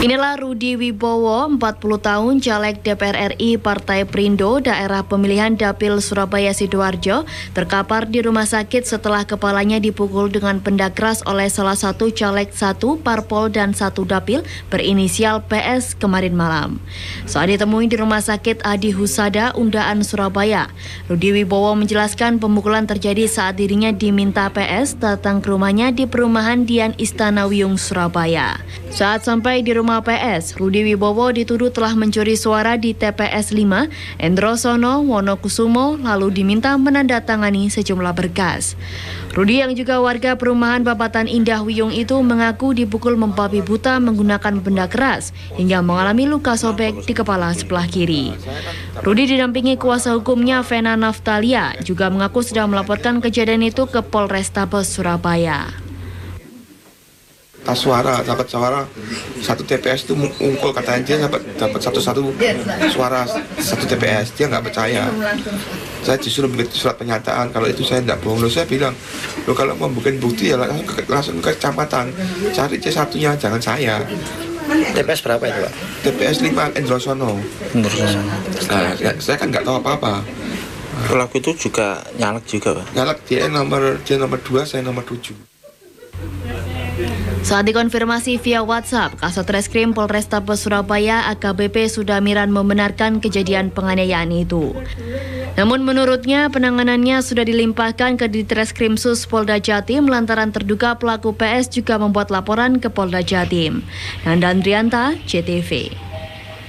Inilah Rudi Wibowo, 40 tahun, caleg DPR RI Partai Perindo, daerah pemilihan Dapil Surabaya Sidoarjo, terkapar di rumah sakit setelah kepalanya dipukul dengan benda keras oleh salah satu caleg 1 Parpol dan 1 Dapil berinisial PS kemarin malam. Saat ditemui di Rumah Sakit Adi Husada, Undaan, Surabaya, Rudi Wibowo menjelaskan pemukulan terjadi saat dirinya diminta PS datang ke rumahnya di perumahan Dian Istana Wiyung, Surabaya. Saat sampai di rumah PS, Rudi Wibowo dituduh telah mencuri suara di TPS 5 Endrosono Wonokusumo, lalu diminta menandatangani sejumlah berkas. Rudi yang juga warga perumahan Babatan Indah Wiyung itu mengaku dipukul membabi buta menggunakan benda keras hingga mengalami luka sobek di kepala sebelah kiri. Rudi didampingi kuasa hukumnya Vena Naftalia juga mengaku sudah melaporkan kejadian itu ke Polrestabes Surabaya. Dapat suara satu TPS itu ungkul, katanya dia dapat satu suara satu TPS, dia nggak percaya. Saya disuruh bikin surat pernyataan kalau itu saya tidak bohong. Saya bilang, kalau mau bikin bukti ya langsung ke kecamatan, cari C1-nya, jangan saya. TPS berapa itu, Pak? TPS 5 Endrosono. Nah, saya kan nggak tahu apa-apa. Pelaku itu juga nyalek juga, Pak? Nyalek, dia nomor 2, saya nomor 7. Saat dikonfirmasi via WhatsApp, Kasat Reskrim Polrestabes Surabaya AKBP Sudamiran membenarkan kejadian penganiayaan itu. Namun menurutnya penanganannya sudah dilimpahkan ke Ditreskrim Sus Polda Jatim lantaran terduga pelaku PS juga membuat laporan ke Polda Jatim. Nanda Andrianta, JTV.